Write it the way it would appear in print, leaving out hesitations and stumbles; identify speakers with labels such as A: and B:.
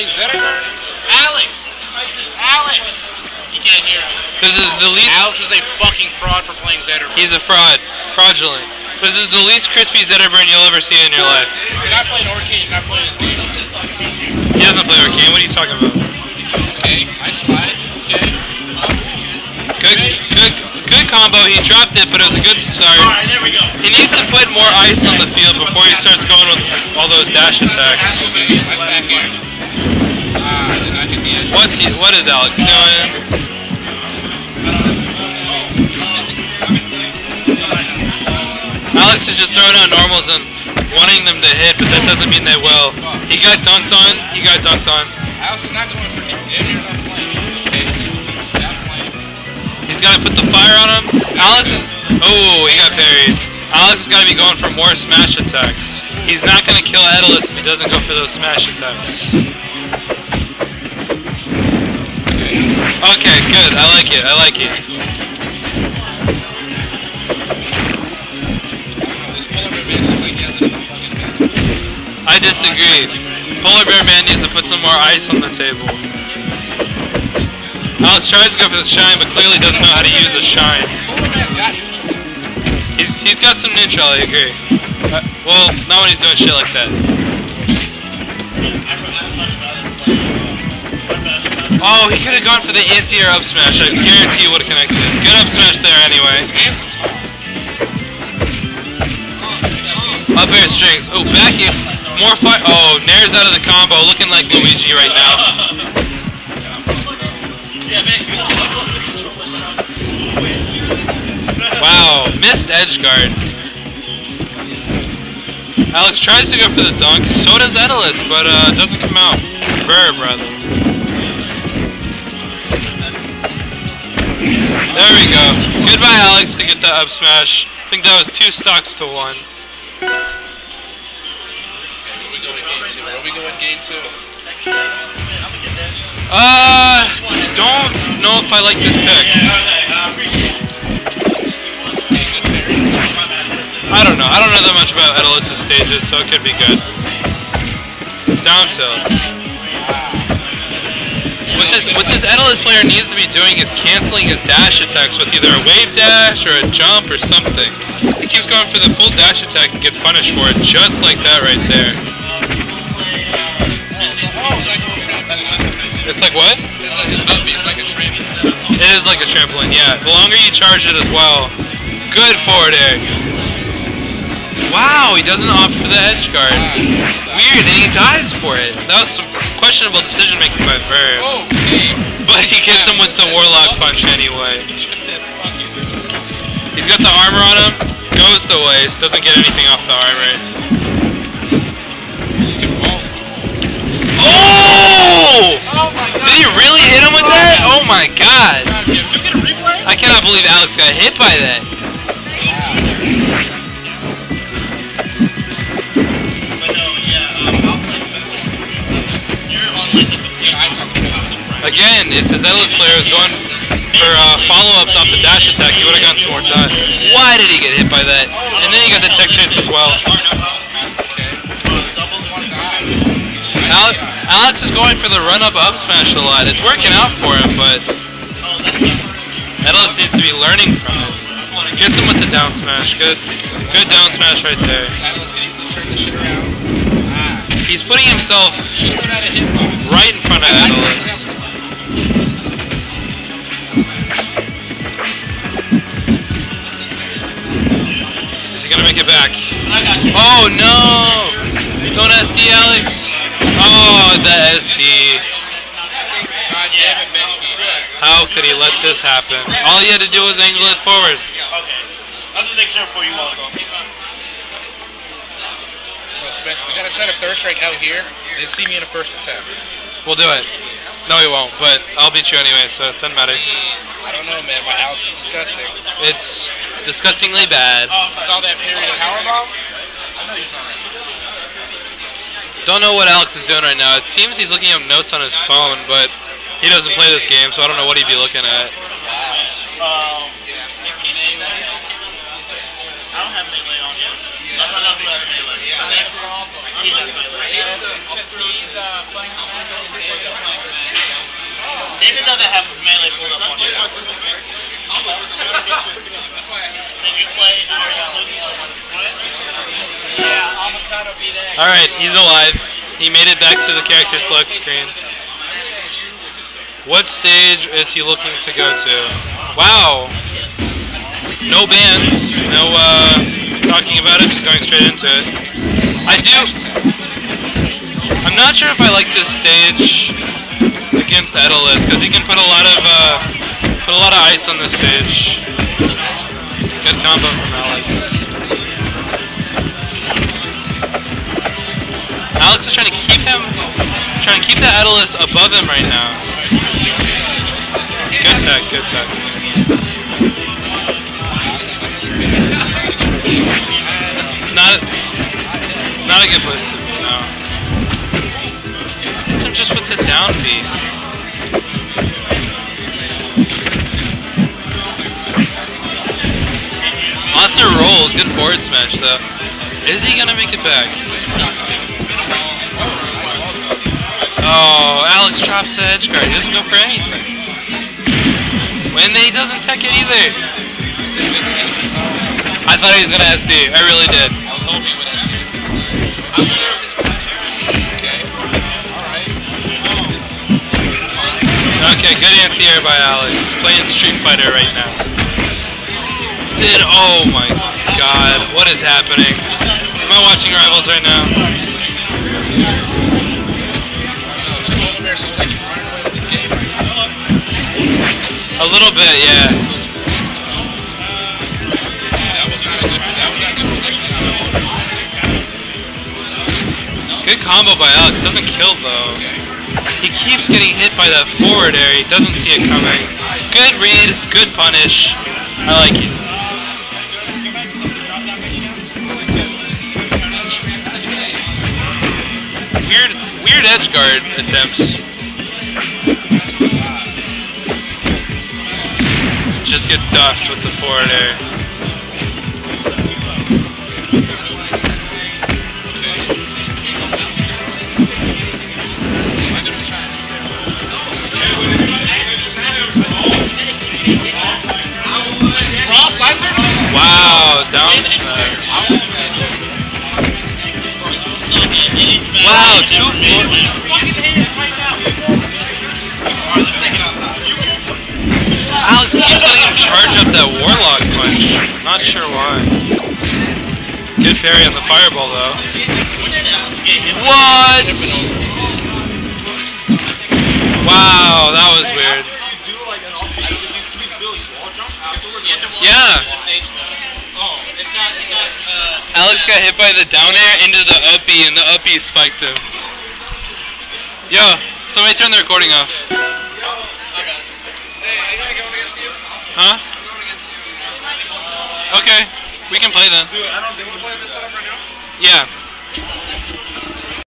A: play Zeta? Alex! Alex! You can't hear me.
B: This is the least.
A: Alex is a fucking fraud for playing Zeta.
B: He's a fraud. Fraudulent. This is the least crispy Zetaburn you'll ever see in your life.
A: You're not playing Orcane, you're not playing this game.
B: He doesn't play Arcane. What are you talking about?
A: Okay, I slide. Okay.
B: Good combo. He dropped it, but it was a good start.
C: Alright, there we go.
B: He needs to put more ice on the field before he starts going with all those dash attacks.
A: Okay, let's back here. Did not get the edge.
B: What is Alex doing? Alex is just throwing out normals and wanting them to hit, but that doesn't mean they will. He got dunked on.
A: Alex is not going for damn near enough flame. Okay, that flame.
B: He's got to put the fire on him. Alex is... Oh, he got parried. Alex has got to be going for more smash attacks. He's not going to kill Edelus if he doesn't go for those smash attacks. Okay, good. I like it. I disagree. Polar Bear Man needs to put some more ice on the table. Alex tries to go for the shine, but clearly doesn't know how to use a shine. He's got some neutral, I agree. Well, not when he's doing shit like that. Oh, he could have gone for the anti-air up smash. I guarantee you would have connected. Good up smash there anyway. Up air strings. Oh, back in. More fire. Oh, Nair's out of the combo, looking like Luigi right now. Wow, missed edge guard. Alex tries to go for the dunk. So does Edelus, but doesn't come out. Burr, brother. There we go. Goodbye, Alex, to get the up smash. I think that was 2 stocks to 1.
A: Where are we going game 2?
B: Don't know if I like this pick. I don't know. I don't know that much about Edelus's stages, so it could be good. Down tilt. What this Edelus player needs to be doing is canceling his dash attacks with either a wave dash or a jump or something. He keeps going for the full dash attack and gets punished for it, just like that right there. It's like what?
A: It's like a trampoline.
B: It is like a trampoline, yeah. The longer you charge it as well. Good forward air. Wow, he doesn't opt for the edge guard. Weird, and he dies for it. That was some questionable decision making by Verb.
A: Okay.
B: But he gets him with the Warlock punch anyway. He's got the armor on him, goes to waste, doesn't get anything off the armor. Oh! Did he really hit him with that? Oh my god. I cannot believe Alex got hit by that. Again, if the Edelus player was going for follow-ups off the dash attack, he would have gotten some more time. Why did he get hit by that? And then he got the tech chase as well. Alex is going for the run-up up smash a lot. It's working out for him, but Edelus needs to be learning from it. Gets him with the down smash. Good down smash right there. He's putting himself right in front of Edelus. Is he gonna make it back? Oh no! Don't SD, Alex. Oh, the SD. How could he let this happen? All he had to do was angle it forward.
C: Okay. I'm just making sure before you walk off.
A: Well, Spencer, we gotta set a third strike out here. Then see me in a first attempt.
B: We'll do it. No, he won't, but I'll beat you anyway, so it doesn't matter.
A: I don't know, man. My Alex is disgusting.
B: It's disgustingly bad.
A: Saw that period of powerbomb? I know you saw that.
B: Don't know what Alex is doing right now. It seems he's looking up notes on his phone, but he doesn't play this game, so I don't know what he'd be looking at.
C: I don't have melee on yet. I don't know who has melee. He has melee. it doesn't have melee pulled up on it. Did you play? Yeah, avocado be there.
B: Alright, he's alive. He made it back to the character select screen. What stage is he looking to go to? Wow! No bans, no talking about it, just going straight into it. I'm not sure if I like this stage against Edelus, because he can put a lot of ice on this stage. Good combo from Alex. Alex is trying to keep the Edelus above him right now. Good tech, good tech. Not a good place to be, no. Hits him just with the down B. Lots of rolls, good forward smash though. Is he gonna make it back? Oh, Alex drops the edge guard. He doesn't go for anything. And then he doesn't tech it either. I thought he was gonna SD. I really did.
A: I was hoping he would SD. Okay. Alright.
B: Okay, good anti-air by Alex. Playing Street Fighter right now. Oh my god. What is happening? Am I watching Rivals right now? A little bit, yeah. Good combo by Alex. Doesn't kill though. He keeps getting hit by that forward air. He doesn't see it coming. Good read. Good punish. I like it. Weird edge guard attempts. Just gets dodged with the forward air. Wow, down smash. Wow, 2-4. Alex keeps letting him charge up that Warlock punch. Not sure why. Good parry on the fireball though. What? Wow, that was weird. Yeah. Alex got hit by the down air into the up B, and the up B spiked him. Yo, somebody turn the recording off. Huh? Okay, we can play then.
D: Dude, I don't think we play this setup right now.
B: Yeah.